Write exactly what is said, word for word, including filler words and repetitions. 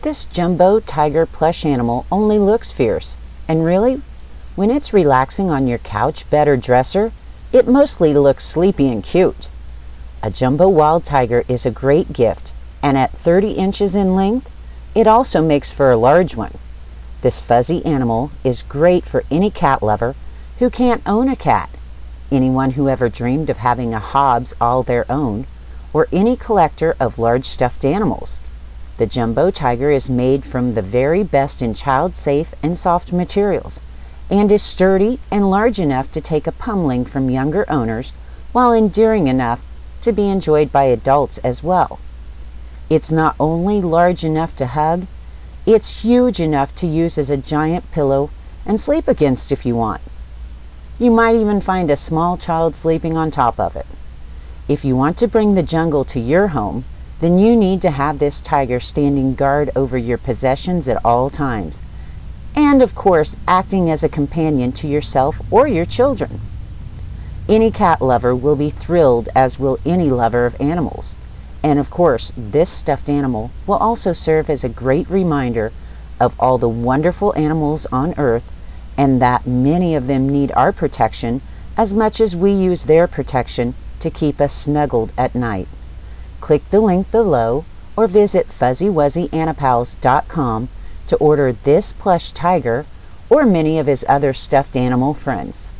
This Jumbo Tiger plush animal only looks fierce, and really, when it's relaxing on your couch, bed, or dresser, it mostly looks sleepy and cute. A Jumbo Wild Tiger is a great gift, and at thirty inches in length, it also makes for a large one. This fuzzy animal is great for any cat lover who can't own a cat, anyone who ever dreamed of having a Hobbs all their own, or any collector of large stuffed animals. The Jumbo Tiger is made from the very best in child-safe and soft materials, and is sturdy and large enough to take a pummeling from younger owners while enduring enough to be enjoyed by adults as well. It's not only large enough to hug, it's huge enough to use as a giant pillow and sleep against if you want. You might even find a small child sleeping on top of it. If you want to bring the jungle to your home, then you need to have this tiger standing guard over your possessions at all times, and of course acting as a companion to yourself or your children. Any cat lover will be thrilled, as will any lover of animals. And of course, this stuffed animal will also serve as a great reminder of all the wonderful animals on earth, and that many of them need our protection as much as we use their protection to keep us snuggled at night. Click the link below or visit fuzzy wuzzy anipals dot com to order this plush tiger or many of his other stuffed animal friends.